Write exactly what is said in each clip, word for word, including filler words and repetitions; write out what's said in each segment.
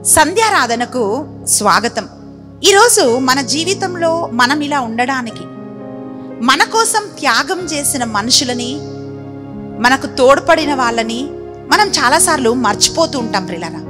సంధ్యారాధనకు స్వాగతం. ఈరోజు మన జీవితంలో మనం ఇలా ఉండడానికి, మన కోసం త్యాగం చేసిన మనుషులని, మనకు తోడ్పడిన వాళ్ళని మనం చాలాసార్లు మర్చిపోతూ ఉంటాం. ప్రియులారా,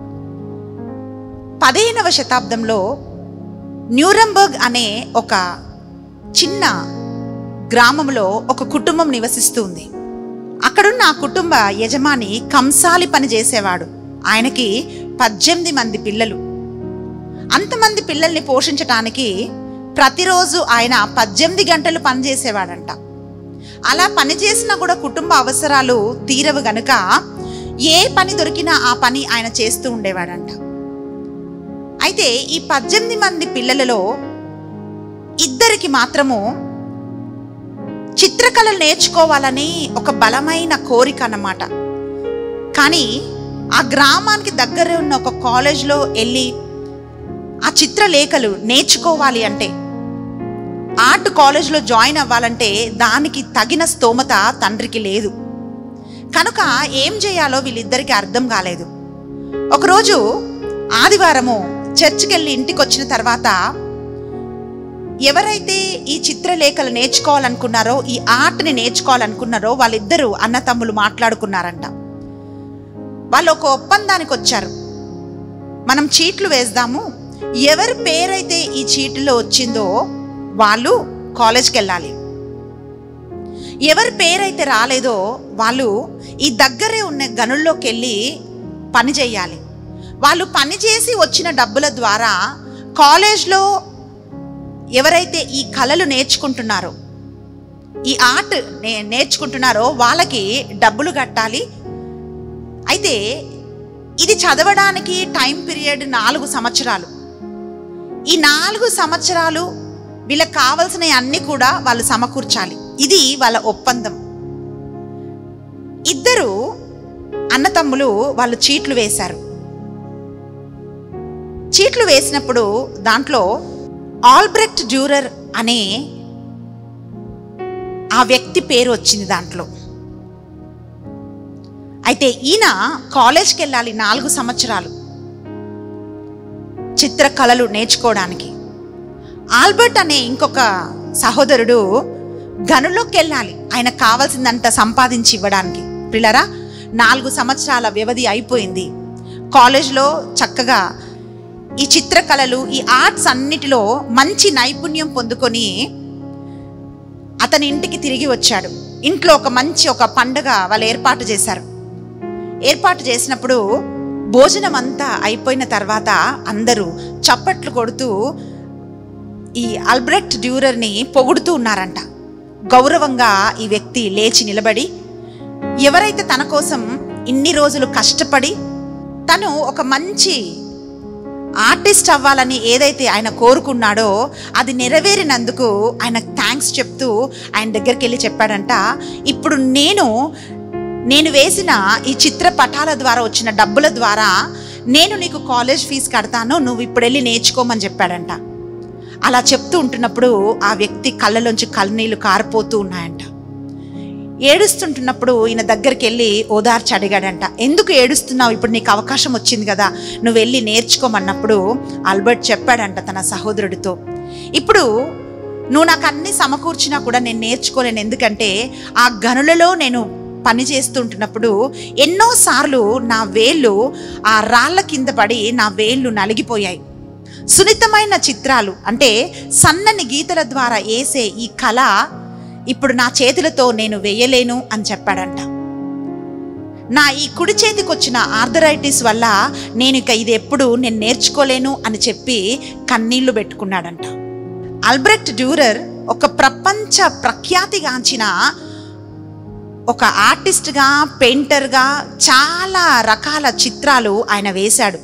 పదిహేనవ శతాబ్దంలో న్యూరంబర్గ్ అనే ఒక చిన్న గ్రామంలో ఒక కుటుంబం నివసిస్తుంది. అక్కడున్న ఆ కుటుంబ యజమాని కంసాలి పని చేసేవాడు. ఆయనకి పద్దెనిమిది మంది పిల్లలు. అంతమంది పిల్లల్ని పోషించటానికి ప్రతిరోజు ఆయన పద్దెనిమిది గంటలు పనిచేసేవాడంట. అలా పనిచేసినా కూడా కుటుంబ అవసరాలు తీరవు గనుక ఏ పని దొరికినా ఆ పని ఆయన చేస్తూ ఉండేవాడంట. అయితే ఈ పద్దెనిమిది మంది పిల్లలలో ఇద్దరికి మాత్రము చిత్రకళలు నేర్చుకోవాలని ఒక బలమైన కోరిక అన్నమాట. కానీ ఆ గ్రామానికి దగ్గర ఉన్న ఒక కాలేజ్లో వెళ్ళి ఆ చిత్రలేఖలు నేర్చుకోవాలి అంటే, ఆర్ట్ కాలేజ్లో జాయిన్ అవ్వాలంటే దానికి తగిన స్తోమత తండ్రికి లేదు. కనుక ఏం చేయాలో వీళ్ళిద్దరికీ అర్థం కాలేదు. ఒకరోజు ఆదివారము చర్చికి వెళ్ళి ఇంటికి వచ్చిన తర్వాత ఎవరైతే ఈ చిత్రలేఖలు నేర్చుకోవాలనుకున్నారో, ఈ ఆర్ట్ని నేర్చుకోవాలనుకున్నారో వాళ్ళిద్దరూ అన్నతమ్ములు మాట్లాడుకున్నారంట. వాళ్ళు ఒక ఒప్పందానికి వచ్చారు. మనం చీట్లు వేద్దాము, ఎవరి పేరైతే ఈ చీట్లో వచ్చిందో వాళ్ళు కాలేజ్కి వెళ్ళాలి, ఎవరి పేరైతే రాలేదో వాళ్ళు ఈ దగ్గరే ఉన్న గనుల్లోకి వెళ్ళి పని చేయాలి. వాళ్ళు పని చేసి వచ్చిన డబ్బుల ద్వారా కాలేజ్లో ఎవరైతే ఈ కళలు నేర్చుకుంటున్నారో, ఈ ఆర్ట్ నే నేర్చుకుంటున్నారో వాళ్ళకి డబ్బులు కట్టాలి. అయితే ఇది చదవడానికి టైం పీరియడ్ నాలుగు సంవత్సరాలు. ఈ నాలుగు సంవత్సరాలు వీళ్ళకి కావాల్సిన అన్ని కూడా వాళ్ళు సమకూర్చాలి. ఇది వాళ్ళ ఒప్పందం. ఇద్దరు అన్నతమ్ములు వాళ్ళు చీట్లు వేశారు. చీట్లు వేసినప్పుడు దాంట్లో ఆల్బ్రెక్ట్ డ్యూరర్ అనే ఆ వ్యక్తి పేరు వచ్చింది దాంట్లో. అయితే ఈయన కాలేజ్కి వెళ్ళాలి నాలుగు సంవత్సరాలు చిత్రకళలు నేర్చుకోవడానికి. ఆల్బర్ట్ అనే ఇంకొక సహోదరుడు గనుల్లోకి వెళ్ళాలి ఆయనకు కావాల్సిందంతా సంపాదించి ఇవ్వడానికి. పిల్లరా, నాలుగు సంవత్సరాల వ్యవధి అయిపోయింది. కాలేజ్లో చక్కగా ఈ చిత్రకళలు, ఈ ఆర్ట్స్ అన్నిటిలో మంచి నైపుణ్యం పొందుకొని అతని ఇంటికి తిరిగి వచ్చాడు. ఇంట్లో ఒక మంచి ఒక పండుగ వాళ్ళు ఏర్పాటు చేశారు. ఏర్పాటు చేసినప్పుడు భోజనం అంతా అయిపోయిన తర్వాత అందరూ చప్పట్లు కొడుతూ ఈ ఆల్బ్రెక్ట్ డ్యూరర్ని పొగుడుతూ ఉన్నారంట. గౌరవంగా ఈ వ్యక్తి లేచి నిలబడి, ఎవరైతే తన కోసం ఇన్ని రోజులు కష్టపడి తను ఒక మంచి ఆర్టిస్ట్ అవ్వాలని ఏదైతే ఆయన కోరుకున్నాడో అది నెరవేరినందుకు ఆయన థ్యాంక్స్ చెప్తూ ఆయన దగ్గరికి వెళ్ళి చెప్పాడంట, ఇప్పుడు నేను నేను వేసిన ఈ చిత్రపటాల ద్వారా వచ్చిన డబ్బుల ద్వారా నేను నీకు కాలేజ్ ఫీజు కడతాను, నువ్వు ఇప్పుడు వెళ్ళి నేర్చుకోమని చెప్పాడంట. అలా చెప్తూ ఉంటున్నప్పుడు ఆ వ్యక్తి కళ్ళలోంచి కళ్ళనీళ్ళు కారిపోతూ ఉన్నాయంట. ఏడుస్తుంటున్నప్పుడు ఈయన దగ్గరికి వెళ్ళి ఓదార్చి అడిగాడంట, ఎందుకు ఏడుస్తున్నావు, ఇప్పుడు నీకు అవకాశం వచ్చింది కదా, నువ్వు వెళ్ళి నేర్చుకోమన్నప్పుడు ఆల్బర్ట్ చెప్పాడంట తన సహోదరుడితో, ఇప్పుడు నువ్వు నాకు అన్ని సమకూర్చినా కూడా నేను నేర్చుకోలేను. ఎందుకంటే ఆ గనులలో నేను పని చేస్తుంటున్నప్పుడు ఎన్నోసార్లు నా వేళ్ళు ఆ రాళ్ళ కింద పడి నా వేళ్ళు నలిగిపోయాయి. సున్నితమైన చిత్రాలు అంటే సన్నని గీతల ద్వారా వేసే ఈ కళ ఇప్పుడు నా చేతులతో నేను వేయలేను అని చెప్పాడంట. నా ఈ కుడి చేతికి వచ్చిన ఆర్థరైటిస్ వల్ల నేను ఇక ఇది ఎప్పుడు నేను నేర్చుకోలేను అని చెప్పి కన్నీళ్లు పెట్టుకున్నాడంట. ఆల్బ్రెక్ట్ డ్యూరర్ ఒక ప్రపంచ ప్రఖ్యాతిగాంచిన ఒక ఆర్టిస్ట్గా, పెయింటర్గా చాలా రకాల చిత్రాలు ఆయన వేశాడు.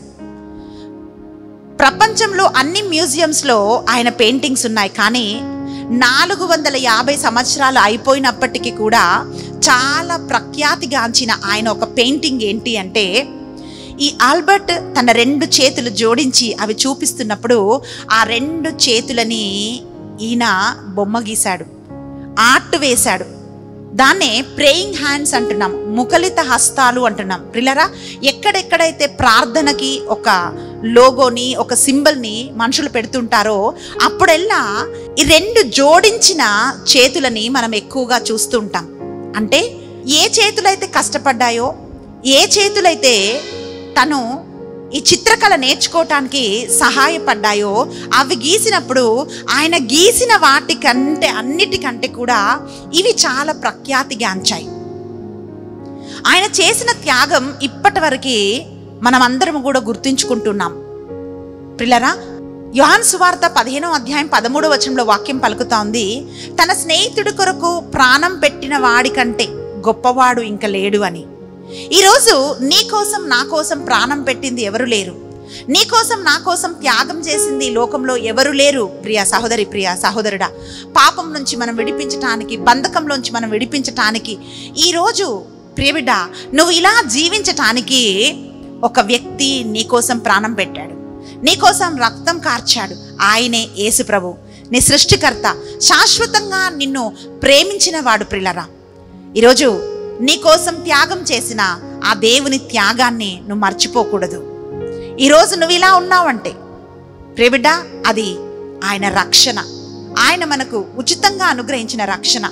ప్రపంచంలో అన్ని మ్యూజియంస్లో ఆయన పెయింటింగ్స్ ఉన్నాయి. కానీ నాలుగు వందల యాభై సంవత్సరాలు అయిపోయినప్పటికీ కూడా చాలా ప్రఖ్యాతిగాంచిన ఆయన ఒక పెయింటింగ్ ఏంటి అంటే, ఈ ఆల్బర్ట్ తన రెండు చేతులు జోడించి అవి చూపిస్తున్నప్పుడు ఆ రెండు చేతులని ఈయన బొమ్మ గీశాడు, ఆర్ట్ వేశాడు. దాన్నే ప్రేయింగ్ హ్యాండ్స్ అంటున్నాం, ముఖలిత హస్తాలు అంటున్నాం. ప్రిలరా, ఎక్కడెక్కడైతే ప్రార్థనకి ఒక లోగోని, ఒక సింబల్ని మనుషులు పెడుతుంటారో అప్పుడెల్లా ఈ రెండు జోడించిన చేతులని మనం ఎక్కువగా చూస్తూ ఉంటాం. అంటే ఏ చేతులైతే కష్టపడ్డాయో, ఏ చేతులైతే తను ఈ చిత్రకళ నేర్చుకోవటానికి సహాయపడ్డాయో అవి గీసినప్పుడు ఆయన గీసిన వాటికంటే అన్నిటికంటే కూడా ఇవి చాలా ప్రఖ్యాతిగాంచాయి. ఆయన చేసిన త్యాగం ఇప్పటి వరకు మనమందరం కూడా గుర్తుంచుకుంటున్నాం. ప్రియులారా, యోహాను సువార్త పదిహేనో అధ్యాయం పదమూడవ వచనంలో వాక్యం పలుకుతా ఉంది, తన స్నేహితుడి కొరకు ప్రాణం పెట్టిన వాడికంటే గొప్పవాడు ఇంక లేడు అని. ఈరోజు నీ కోసం నా కోసం ప్రాణం పెట్టింది ఎవరు లేరు, నీ కోసం నా కోసం త్యాగం చేసింది లోకంలో ఎవరు లేరు. ప్రియ సహోదరి, ప్రియ సహోదరుడా, పాపం నుంచి మనం విడిపించటానికి, బంధకంలోంచి మనం విడిపించటానికి ఈరోజు ప్రియబిడ్డ నువ్వు ఇలా జీవించటానికి ఒక వ్యక్తి నీ కోసం ప్రాణం పెట్టాడు, నీ కోసం రక్తం కార్చాడు. ఆయనే యేసు ప్రభు, నీ సృష్టికర్త, శాశ్వతంగా నిన్ను ప్రేమించిన వాడు. ప్రియులారా, ఈరోజు నీ కోసం త్యాగం చేసిన ఆ దేవుని త్యాగాన్ని నువ్వు మర్చిపోకూడదు. ఈరోజు నువ్వు ఇలా ఉన్నావంటే ప్రియబిడ్డ అది ఆయన రక్షణ, ఆయన మనకు ఉచితంగా అనుగ్రహించిన రక్షణ.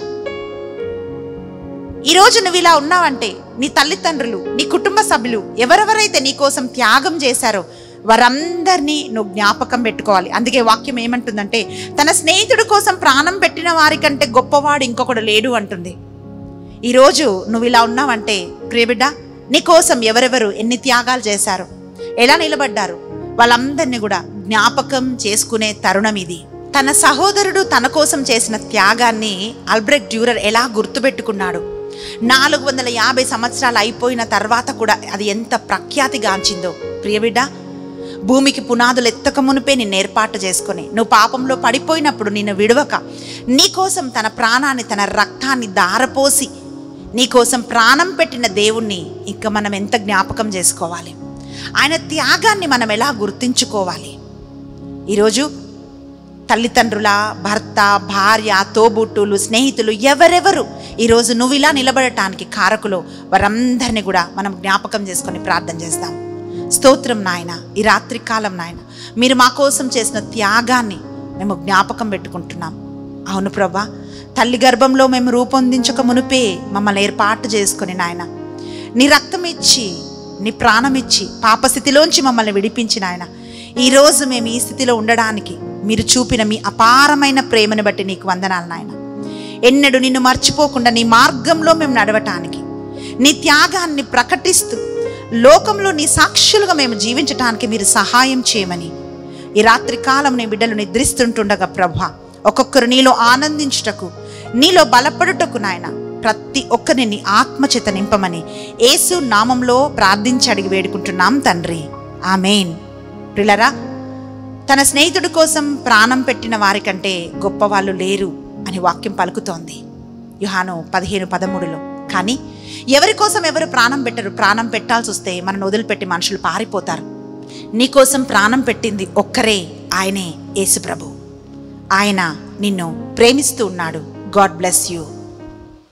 ఈరోజు నువ్వు ఇలా ఉన్నావంటే నీ తల్లిదండ్రులు, నీ కుటుంబ సభ్యులు ఎవరెవరైతే నీ కోసం త్యాగం చేశారో వారందరినీ నువ్వు జ్ఞాపకం పెట్టుకోవాలి. అందుకే వాక్యం ఏమంటుందంటే, తన స్నేహితుడి కోసం ప్రాణం పెట్టిన వారికంటే గొప్పవాడు ఇంకొకడు లేడు అంటుంది. ఈరోజు నువ్వు ఇలా ఉన్నావంటే ప్రియబిడ్డ నీ కోసం ఎవరెవరు ఎన్ని త్యాగాలు చేశారు, ఎలా నిలబడ్డారు, వాళ్ళందరినీ కూడా జ్ఞాపకం చేసుకునే తరుణం ఇది. తన సహోదరుడు తన కోసం చేసిన త్యాగాన్ని ఆల్బ్రెక్ట్ డ్యూరర్ ఎలా గుర్తుపెట్టుకున్నాడు. నాలుగు వందల యాభై సంవత్సరాలు అయిపోయిన తర్వాత కూడా అది ఎంత ప్రఖ్యాతిగాంచిందో. ప్రియబిడ్డ, భూమికి పునాదులు ఎత్తక మునిపే నిన్ను ఏర్పాటు చేసుకొని, నువ్వు పాపంలో పడిపోయినప్పుడు నిన్ను విడవక నీకోసం తన ప్రాణాన్ని, తన రక్తాన్ని దారపోసి నీకోసం ప్రాణం పెట్టిన దేవుణ్ణి ఇంకా మనం ఎంత జ్ఞాపకం చేసుకోవాలి, ఆయన త్యాగాన్ని మనం ఎలా గుర్తించుకోవాలి. ఈరోజు తల్లిదండ్రుల, భర్త, భార్య, తోబుట్టులు, స్నేహితులు ఎవరెవరు ఈరోజు నువ్వు ఇలా నిలబడటానికి కారకులు, వారందరినీ కూడా మనం జ్ఞాపకం చేసుకొని ప్రార్థన చేస్తాం. స్తోత్రం నాయన, ఈ రాత్రి కాలం నాయన మీరు మా కోసం చేసిన త్యాగాన్ని మేము జ్ఞాపకం పెట్టుకుంటున్నాం. అవును ప్రభా, తల్లి గర్భంలో మేము రూపొందించక మునిపే మమ్మల్ని ఏర్పాటు చేసుకొని నాయన నీ రక్తం ఇచ్చి, నీ ప్రాణం ఇచ్చి పాపస్థితిలోంచి మమ్మల్ని విడిపించిన ఆయన ఈరోజు మేము ఈ స్థితిలో ఉండడానికి మీరు చూపిన మీ అపారమైన ప్రేమను బట్టి నీకు వందనాలు నాయన. ఎన్నడూ నిన్ను మర్చిపోకుండా నీ మార్గంలో మేము నడవటానికి, నీ త్యాగాన్ని ప్రకటిస్తూ లోకంలో నీ సాక్షులుగా మేము జీవించటానికి మీరు సహాయం చేయమని ఈ రాత్రి కాలం నీ బిడ్డలు నిద్రిస్తుంటుండగా ప్రభా, ఒక్కొక్కరు నీలో ఆనందించుటకు, నీలో బలపడుటకు నాయన ప్రతి ఒక్కరిని నీ ఆత్మచేత నింపమని యేసు నామంలో ప్రార్థించి అడిగి వేడుకుంటున్నాం తండ్రి, ఆమేన్. ప్రియులారా, తన స్నేహితుడి కోసం ప్రాణం పెట్టిన వారికంటే గొప్పవాళ్ళు లేరు అని వాక్యం పలుకుతోంది యోహాను పదిహేను పదమూడులో. కానీ ఎవరి కోసం ఎవరు ప్రాణం పెట్టరు. ప్రాణం పెట్టాల్సి వస్తే మనను వదిలిపెట్టి మనుషులు పారిపోతారు. నీకోసం ప్రాణం పెట్టింది ఒక్కరే, ఆయనే యేసు ప్రభు. ఆయన నిన్ను ప్రేమిస్తూ ఉన్నాడు. God bless you.